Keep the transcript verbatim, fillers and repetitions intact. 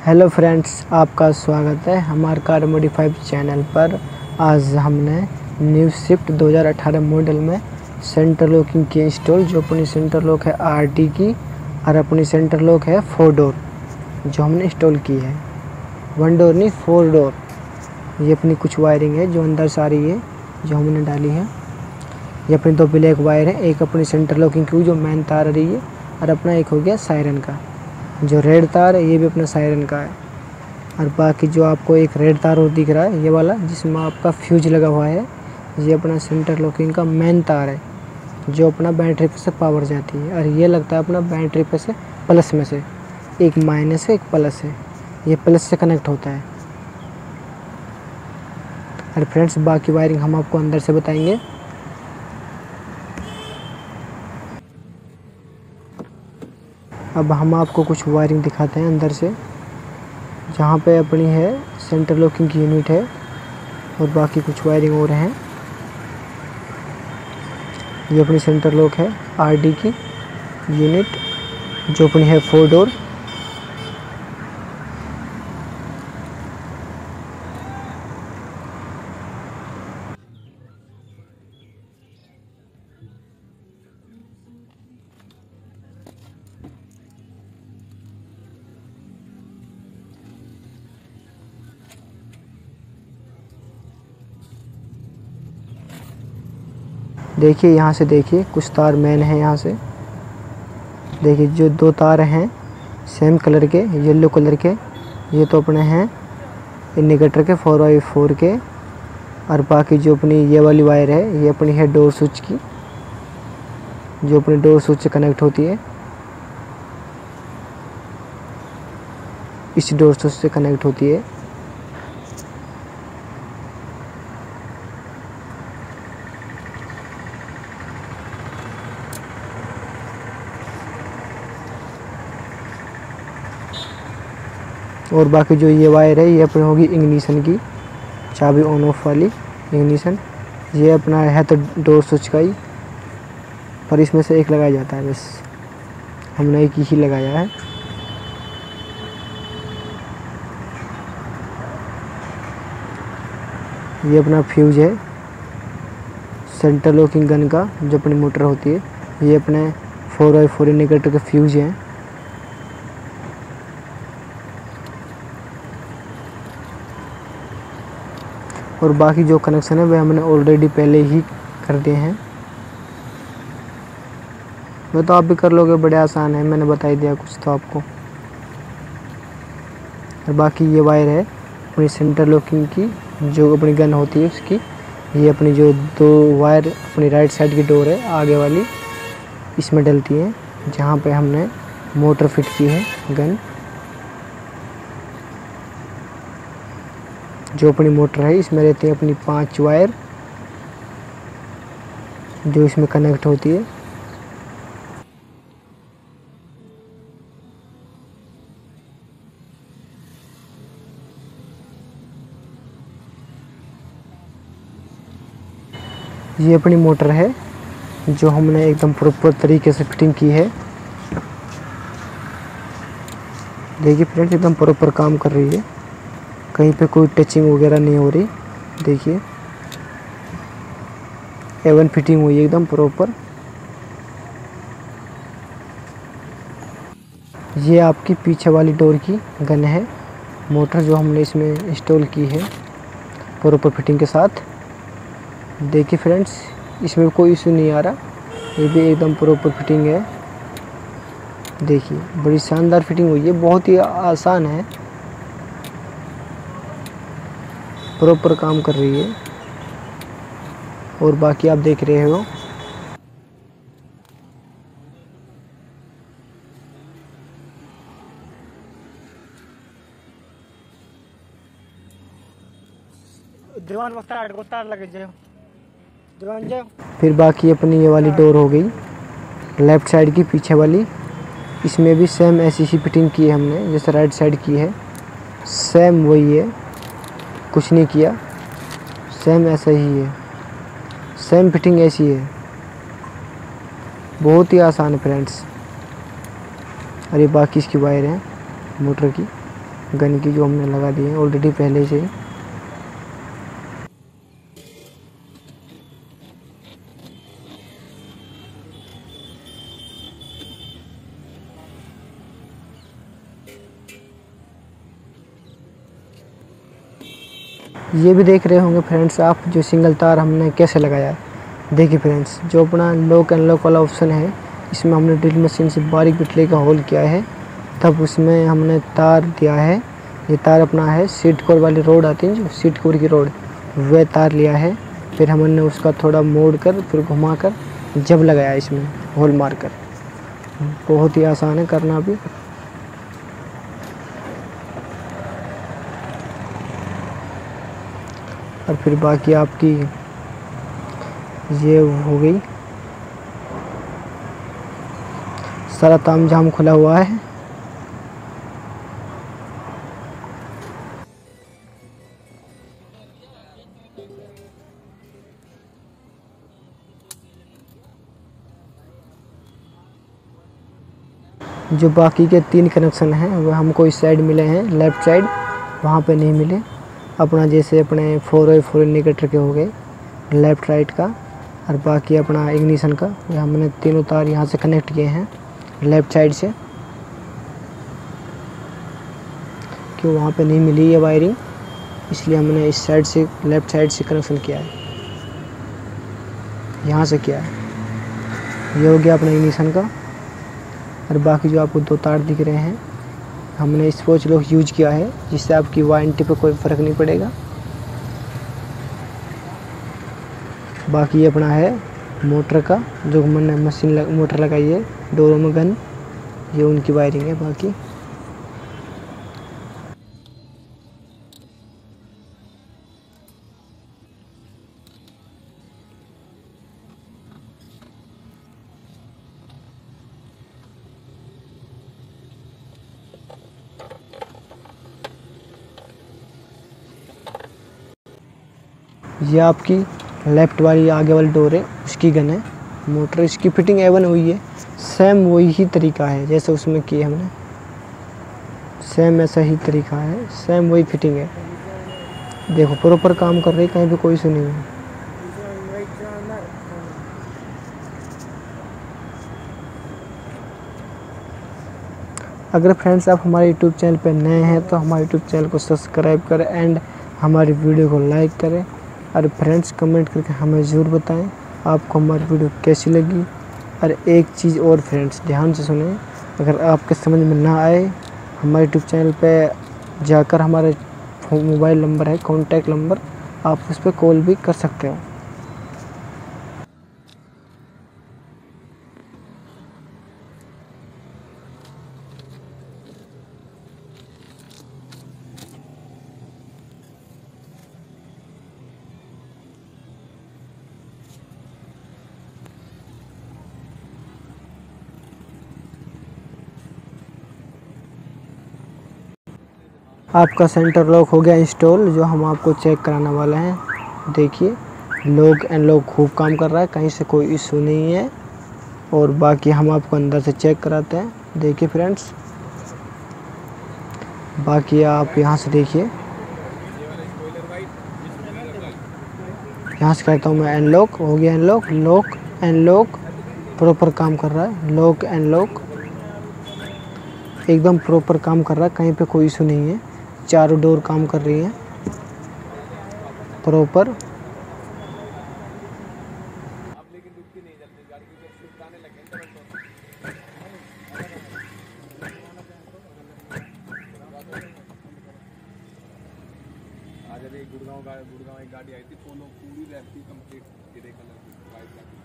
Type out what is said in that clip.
Hello friends, आपका स्वागत है हमारे कार मॉडिफाइड चैनल पर। आज हमने न्यू स्विफ्ट दो हज़ार अठारह मॉडल में सेंटर लॉकिंग की इंस्टॉल। जो अपनी सेंटर लॉक है आर डी की और अपनी सेंटर लॉक है फोर डोर जो हमने इंस्टॉल की है। वन डोर नहीं, फोर डोर। ये अपनी कुछ वायरिंग है जो अंदर से आ रही है, जो हमने डाली है। ये अपनी दो ब्लैक वायर है, एक अपनी सेंटर लॉकिंग की जो मेन तार आ रही है, और अपना एक हो गया सायरन का। जो रेड तार है ये भी अपना सायरन का है। और बाकी जो आपको एक रेड तार और दिख रहा है ये वाला, जिसमें आपका फ्यूज लगा हुआ है, ये अपना सेंटर लॉकिंग का मेन तार है जो अपना बैटरी पे से पावर जाती है। और ये लगता है अपना बैटरी पे से प्लस में से, एक माइनस है एक प्लस है, ये प्लस से कनेक्ट होता है। और फ्रेंड्स बाकी वायरिंग हम आपको अंदर से बताएंगे। अब हम आपको कुछ वायरिंग दिखाते हैं अंदर से। जहाँ पे अपनी है सेंटर लॉकिंग की यूनिट है, और बाकी कुछ वायरिंग और हैं। ये अपनी सेंटर लॉक है आर डी की यूनिट जो अपनी है फोर डोर। देखिए यहाँ से, देखिए कुछ तार मेन है यहाँ से। देखिए जो दो तार हैं सेम कलर के, येलो कलर के, ये तो अपने हैं इंडिकेटर के फोर बाई फोर के। और बाकी जो अपनी ये वाली वायर है ये अपनी है डोर स्विच की, जो अपनी डोर स्विच से कनेक्ट होती है। इस डोर स्विच से कनेक्ट होती है। और बाकी जो ये वायर है ये अपनी होगी इग्निशन की, चाबी ऑन ऑफ वाली इग्निशन। ये अपना है तो डोर स्विच का ही, पर इसमें से एक लगाया जाता है, बस हमने एक ही लगाया है। ये अपना फ्यूज है सेंटर लॉकिंग गन का, जो अपनी मोटर होती है। ये अपने फोर बाई फोर इंडिकेटर के फ्यूज हैं। और बाकी जो कनेक्शन है वह हमने ऑलरेडी पहले ही कर दिए हैं। वो तो आप भी कर लोगे, बड़े आसान है, मैंने बता ही दिया कुछ तो आपको। और बाकी ये वायर है अपनी सेंटर लॉकिंग की, जो अपनी गन होती है उसकी। ये अपनी जो दो वायर अपनी राइट साइड की डोर है आगे वाली, इसमें डलती है, जहाँ पे हमने मोटर फिट की है गन। जो अपनी मोटर है इसमें रहती है अपनी पांच वायर जो इसमें कनेक्ट होती है। ये अपनी मोटर है जो हमने एकदम प्रॉपर तरीके से फिटिंग की है। देखिए फ्रेंड्स एकदम प्रॉपर काम कर रही है, कहीं पे कोई टचिंग वगैरह नहीं हो रही। देखिए एवन फिटिंग हुई है एकदम प्रॉपर। ये आपकी पीछे वाली डोर की गन है मोटर, जो हमने इसमें इंस्टॉल की है प्रॉपर फिटिंग के साथ। देखिए फ्रेंड्स इसमें कोई इशू नहीं आ रहा, ये भी एकदम प्रॉपर फिटिंग है। देखिए बड़ी शानदार फिटिंग हुई है, बहुत ही आसान है, प्रॉपर काम कर रही है। और बाकी आप देख रहे हो फिर बाकी अपनी ये वाली डोर हो गई लेफ्ट साइड की पीछे वाली। इसमें भी सेम ऐसी ही फिटिंग की है हमने जैसे राइट साइड की है, सेम वही है, कुछ नहीं किया, सेम ऐसा ही है, सेम फिटिंग ऐसी है। बहुत ही आसान है फ्रेंड्स। और ये बाकी इसकी वायर है मोटर की, गन की जो हमने लगा दी है ऑलरेडी पहले से। ये भी देख रहे होंगे फ्रेंड्स आप जो सिंगल तार हमने कैसे लगाया है। देखिए फ्रेंड्स, जो अपना लॉक एंड लॉक वाला ऑप्शन है, इसमें हमने ड्रिल मशीन से बारीक बिटले का होल किया है, तब उसमें हमने तार दिया है। ये तार अपना है सीट कोर वाली रोड आती है, जो सीट कोर की रोड, वह तार लिया है। फिर हमने उसका थोड़ा मोड़ कर फिर घुमा कर जब लगाया इसमें होल मार कर। बहुत ही आसान है करना भी। और फिर बाकी आपकी ये हो गई, सारा तामझाम खुला हुआ है। जो बाकी के तीन कनेक्शन हैं वह हमको इस साइड मिले हैं, लेफ़्ट साइड, वहाँ पे नहीं मिले। अपना जैसे अपने फोर वे फोर इंडिकेटर के हो गए लेफ़्ट राइट का, और बाकी अपना इग्निशन का, ये हमने तीनों तार यहाँ से कनेक्ट किए हैं लेफ़्ट साइड से, कि वहाँ पे नहीं मिली ये वायरिंग, इसलिए हमने इस साइड से लेफ़्ट साइड से कनेक्शन किया है, यहाँ से किया है। ये हो गया अपना इग्निशन का। और बाकी जो आपको दो तार दिख रहे हैं, हमने स्पोच लॉक यूज किया है, जिससे आपकी वारंटी पे कोई फ़र्क नहीं पड़ेगा। बाकी ये अपना है मोटर का, जो मैंने मशीन लग, मोटर लगाई है डोरों में गन, ये उनकी वायरिंग है। बाकी ये आपकी लेफ़्ट वाली आगे वाली डोर है, उसकी गन है। मोटर इसकी फिटिंग एवन हुई है, सेम वही ही तरीका है जैसे उसमें किए हमने, सेम ऐसा ही तरीका है, सेम वही फिटिंग है। देखो प्रॉपर काम कर रही, कहीं भी कोई इशू नहीं है। अगर फ्रेंड्स आप हमारे यूट्यूब चैनल पर नए हैं तो हमारे यूट्यूब चैनल को सब्सक्राइब करें एंड हमारी वीडियो को लाइक करें। और फ्रेंड्स कमेंट करके हमें ज़रूर बताएं आपको हमारी वीडियो कैसी लगी। और एक चीज़ और फ्रेंड्स ध्यान से सुने, अगर आपके समझ में ना आए, हमारे यूट्यूब चैनल पे जाकर हमारे मोबाइल नंबर है, कॉन्टैक्ट नंबर, आप उस पर कॉल भी कर सकते हो। आपका सेंटर लॉक हो गया इंस्टॉल, जो हम आपको चेक कराने वाले हैं। देखिए लॉक एंड लॉक खूब काम कर रहा है, कहीं से कोई इशू नहीं है। और बाकी हम आपको अंदर से चेक कराते हैं। देखिए फ्रेंड्स, बाकी आप यहाँ से देखिए, यहाँ से कहता हूँ मैं अनलॉक हो गया, unlock lock and lock proper काम कर रहा है। लॉक एंड लॉक एकदम प्रॉपर काम कर रहा है, कहीं पे कोई इशू नहीं है। चारों डोर काम कर रही हैं प्रॉपर। आज अभी गुड़गांव गुड़गांव एक गाड़ी आई थी, पोलो पूरी रहती कंप्लीट ग्रे कलर की, वाइट कलर की।